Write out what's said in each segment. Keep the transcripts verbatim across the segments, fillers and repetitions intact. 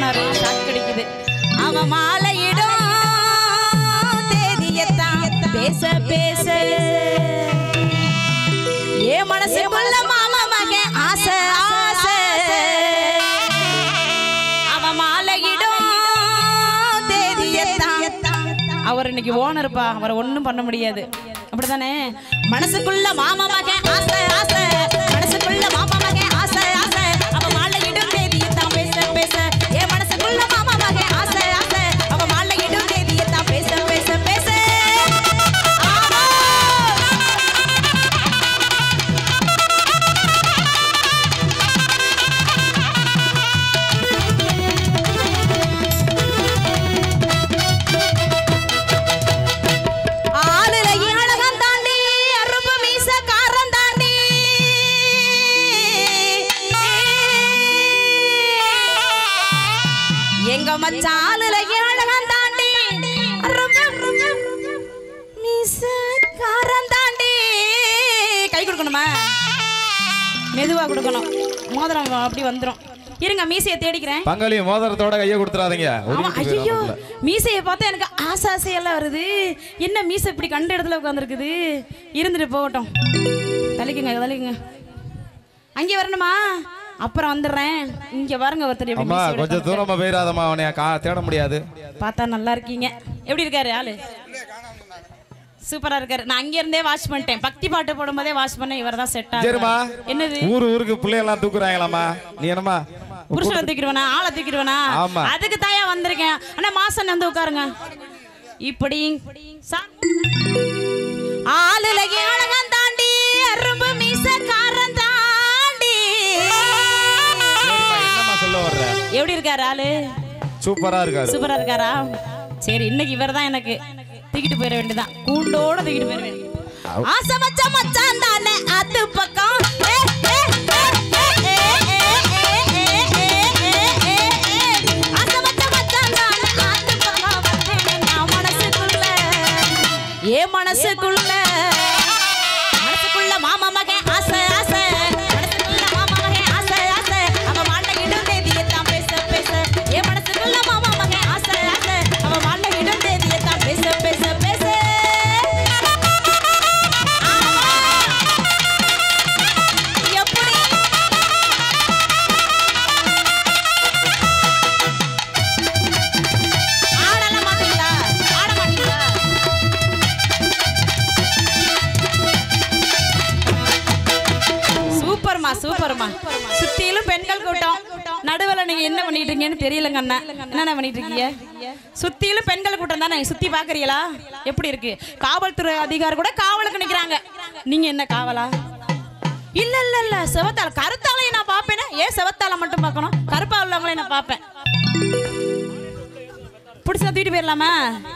மாமனார் ஷாக் அடிக்குது. அவன் மாலையிடும் தேதியத்தான் பேச பேச ஏ மனசுக்குள்ள மாமா மகன் ஆசை ஆசை. அவன் மாலையிடும் தேதியத்தான். அவர் இன்னைக்கு ஓனர்ப்பா, அவரை ஒன்றும் பண்ண முடியாது. அப்படித்தானே? மனசுக்குள்ள மாமா மகன் ஆசை ஆசை, மனசுக்குள்ள மாமா மகன் ஆசை ஆசை. அவ மாலையிடும் தேதியத்தான் பேச பேச ஏ மனசுக்குள்ள மாமா மகன் ஆசை ஆசை. அவ மாலையிடும் தேதியத்தான் பேச பேச பேச. எங்க மச்சானுல ஏழகம் தாண்டி மீசக்காரன் தாண்டி. கை கொடுக்கணுமா? மெதுவா கொடுக்கணும். மோதிரம் அப்படி வந்துரும். இருங்க மீசையை தேடிக்கிறேன். பங்காளி மோதிரத்தோட கையை கொடுத்துறாதீங்க. ஐயோ மீசையை பார்த்தா எனக்கு ஆசை ஆசையெல்லாம் வருது. என்ன மீசை இப்படி கண்ட இடத்துல உட்காந்துருக்குது. இருந்துட்டு போகட்டும். தலிக்குங்க தலிக்குங்க. அங்கே வரணுமா? அப்புறம் வந்துடுறேன். இங்க பாருங்க ஒருத்தர். அம்மா கொஞ்சம் தூரமா போயிடாதம்மா, அவனை தேட முடியாது. பார்த்தா நல்லா இருக்கீங்க. எப்படி இருக்காரு ஆளு? சூப்பரா இருக்காரு. நான் அங்க இருந்தே வாஷ் பண்ணிட்டேன். பக்தி பாட்டு போடும்போதே வாஷ் பண்ண இவர் தான் செட் ஆகுமா. என்னது ஊரு ஊருக்கு பிள்ளையெல்லாம் தூக்குறாங்களாமா, நீ என்னமா புருஷனை தூக்கிடுவனா ஆளை தூக்கிடுவனா? அதுக்கு தாயா வந்திருக்கேன். ஆனா மாசம் வந்து உட்காருங்க. இப்படி ஆளுல ஏழகம் தாண்டி அரும்பு மீசக்காரன் தாண்டி. சொல்ல வர்ற எப்படி இருக்காரு ஆளு? சூப்பரா இருக்காரு. சூப்பரா இருக்காரா? சரி இன்னைக்கு இவர் தான் எனக்கு தூக்கிட்டு போயிட வேண்டியதான். கூண்டோட தூக்கிட்டு போயிட வேண்டியது. ஆசை மச்ச மச்சான் தானே அது பக்கம். ஏ மனசுக்குள்ள மனசுக்குள்ள மாமா மகன் ஆசை ஆசை. மனசுக்குள்ள மாமா மகன் ஆசை ஆசை. அவ மாலையிடும் தேதியத்தான் பேச பேச ஏ மனசுக்குள்ள மாமா மகன் ஆசை ஆசை. அவ மாலையிடும் தேதியத்தான் பேச பேச பேச. எப்படி ஆடல மாட்டீங்களா? ஆட மாட்டீங்களா? சூப்பர்மா சூப்பர்மா. சுத்தியிலும் பெண்கள் கூட்டம். நடுவில் நீங்க என்ன பண்ணிட்டு இருக்கீங்கன்னு தெரியலங்க அண்ணா. என்ன பண்ணிட்டு இருக்கீங்க? சுத்தியிலும் பெண்கள் கூட்டம் தானே. சுத்தி பாக்குறீங்களா? எப்படி இருக்கு? காவல்துறை அதிகாரி கூட காவலுக்கு நிக்கிறாங்க. நீங்க என்ன காவலா? இல்ல இல்ல இல்ல செவத்தால கருத்தாலையும் நான் பாப்பேன். ஏன் செவத்தால மட்டும் பார்க்கணும்? கருப்பா உள்ளவங்களையும் நான் பாப்பேன். பிடிச்சா தூக்கிட்டு போயிடலாமா?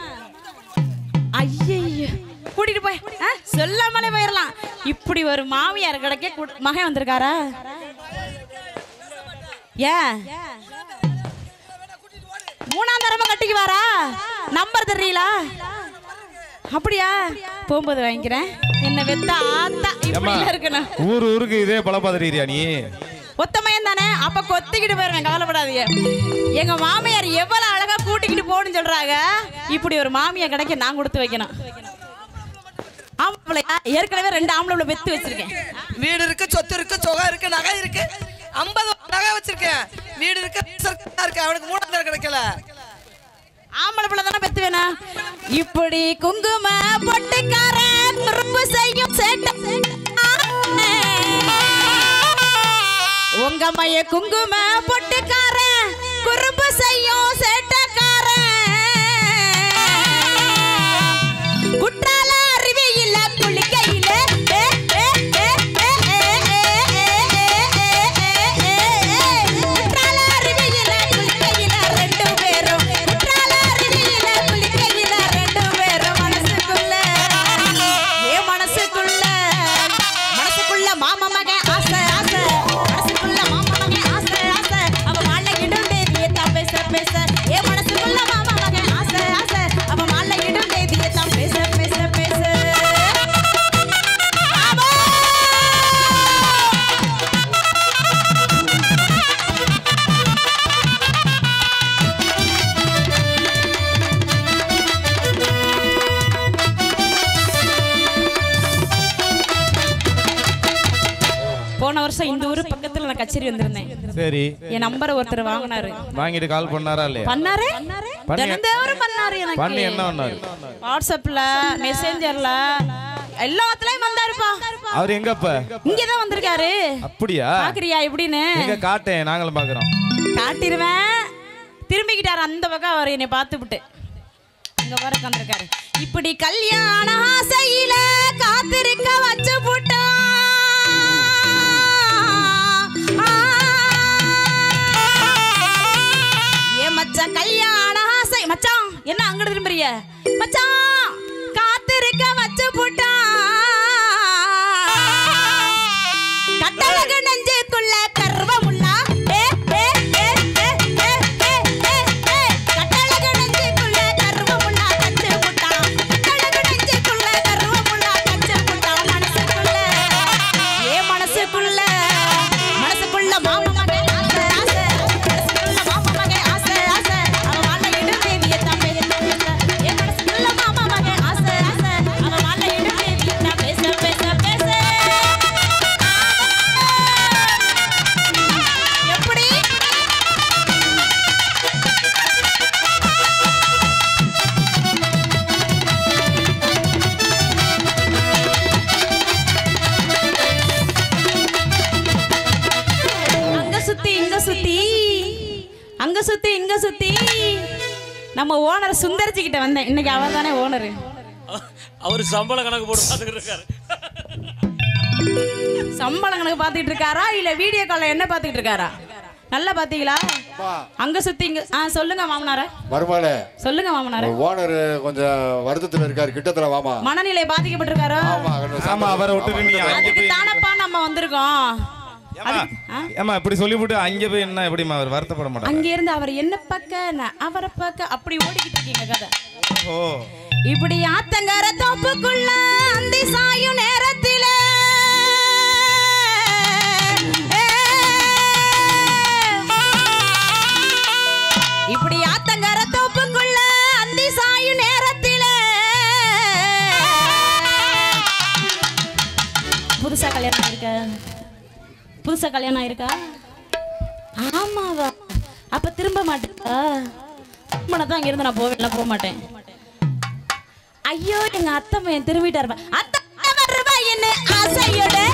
ஐயய்ய கூட்டிட்டு போய் சொல்லாமலே போயிடலாம். இப்படி ஒரு மாமியார் கிடைக்க மகன் வந்திருக்காரா? ஏ மூணாம் தரமா கட்டிக்கு வாரா? நம்பர் தெரியல. அப்படியா? போகும்போது வாங்கிக்கிறேன். என்ன வெத்த ஆத்தா இப்படி இருக்கணும். ஊரு ஊருக்கு இதே பழப்பாதிரியா நீ? ஒத்தமையன் தானே. அப்ப கொத்திக்கிட்டு போயிருவேன். கவலைப்படாதீங்க. எங்க மாமியார் எவ்வளவு அழகா கூட்டிக்கிட்டு போகணும்னு சொல்றாங்க. இப்படி ஒரு மாமியார் கிடைக்க நான் கொடுத்து வைக்கணும். ஏற்கனவே ரெண்டு ஆம்பளை பெத்து வச்சிருக்கேன். வீடு இருக்கு, சொத்து இருக்கு, சொகை இருக்கு, நகை இருக்கு. ஐம்பது நகை வச்சிருக்கேன். வீடு இருக்கு, இருக்கு. அவனுக்கு மூணாவது கிடைக்கல. ஆம்பளை பிள்ளை தானே பெத்து வேணா. இப்படி குங்கும பொட்டுக்காரன் குறும்பு செய்யும் சேட்டை. உங்க மைய குங்கும பொட்டுக்காரன் குறும்பு செய்யும் சேட்டக்காரன். குற்றால அருவியில குளிக்கையில குற்றால அருவியில குளிக்கையில ரெண்டு பேரும் குற்றால அருவியில குளிக்கையில ரெண்டு பேரும் மனசுக்குள்ள ஏ மனசுக்குள்ள மனசுக்குள்ள மாமா மகன் ஆசை ஆசை. மனசுக்குள்ள மாமா மகன் ஆசை ஆசை. அவ மாலை கச்சேரி வந்திருந்தேன். சரி. என் நம்பரை ஒருத்தர் வாங்கினாரு. வாங்கிட்டு கால் பண்ணாரா இல்லையா? பண்ணாரு. தினந்தோறும் பண்ணாரு எனக்கு. பண்ணி என்ன பண்ணாரு? வாட்ஸ்அப்ல, மெசேஞ்சர்ல எல்லாத்துலயும் வந்தாருப்பா. அவர் எங்கப்ப? இங்க தான் வந்திருக்காரு. அப்படியா? பாக்குறியா எப்படின்னு? எங்க காட்டேன், நாங்களும் பாக்குறோம். காட்டிடுவேன். திரும்பிக்கிட்டாரு அந்த பக்கம். அவர் என்னை பார்த்துவிட்டு அங்க வர வந்திருக்காரு. இப்படி கல்யாண ஆசையில காத்திருக்க வச்சு போட்டா ஏ மச்சான் கல்யாண ஆசை. மச்சான் என்ன அங்கிட்டு திரும்புறிய? மச்சான் காத்திருக்க வச்சு போட்டா கட்டழகு நெஞ்சுக்குள்ள கர்வமுள்ளா. ஏ ஏ ஏ ஏ ஏ ஏ ஏ கட்டழகு நெஞ்சுக்குள்ள கர்வமுள்ளா கச்சு புட்டா. கட்டழகு நெஞ்சுக்குள்ள கர்வமுள்ளா கச்சு புட்டா. மனசுக்குள்ள ஏ மனசுக்குள்ள மனசுக்குள்ள மாமா மகன் ஆசை ஆசை. மனசுக்குள்ள மாமா மகன் ஆசை ஆசை. அவ வாழ இடும் தேவிய தம்பி ஏ மனசுக்குள்ள மாமா மகன் ஆசை ஆசை. அவ வாழ இடும் தேவிய தான் பேச பேச பேச. எப்படி அங்க சுத்தி இங்க சுத்தி அங்க சுத்தி இங்க சுத்தி நம்ம ஓனர் சுந்தர்ஜி கிட்ட வந்தேன். இன்னைக்கு அவர் தானே ஓனர். அவர் சம்பள கணக்கு போட்டு பார்த்துக்கிட்டு இருக்காரு. சம்பளம் கணக்கு பார்த்துட்டு இருக்காரா இல்ல வீடியோ கால்ல என்ன பார்த்துட்டு இருக்காரா? நல்லா பாத்தீங்களா? அங்க சுத்தி இங்க. ஆ சொல்லுங்க மாமனாரே. மருமகளே சொல்லுங்க மாமனாரே. ஓனர் கொஞ்சம் வருத்தத்துல இருக்காரு, கிட்டத்துல வாமா. மனநிலை பாதிக்கப்பட்டிருக்காரோ? ஆமா, அவரை விட்டுட்டு நீ அங்க அதுக்கு போய் தானப்பா நம்ம வந்திருக்கோம். ஏமா ஏமா இப்படி சொல்லிவிட்டு அங்க போய் என்ன எப்படிமா அவர் வருத்தப்பட மாட்டாங்க? அங்க இருந்து அவர் என்ன பக்க நான் அவரை பக்க அப்படி ஓடிக்கிட்டு இருக்கீங்க கதை. ஓ இப்படி ஆத்தங்கர தோப்புக்குள்ள அந்தி சாயும் நேரத்தில இப்படி ஆத்தங்கர தோப்புக்குள்ள அந்தி சாயும் நேரத்தில புதுசா கல்யாணம் ஆயிருக்கா? புதுசா கல்யாணம் ஆயிருக்கா? ஆமாவா? அப்ப திரும்ப மாட்டேக்கா? தான் அங்க இருந்து நான் போவேன், போக மாட்டேன். ஐயோ எங்க அத்தை பையன் திரும்பிட்டாரு. அத்தை வருவா என்ன ஆசையோட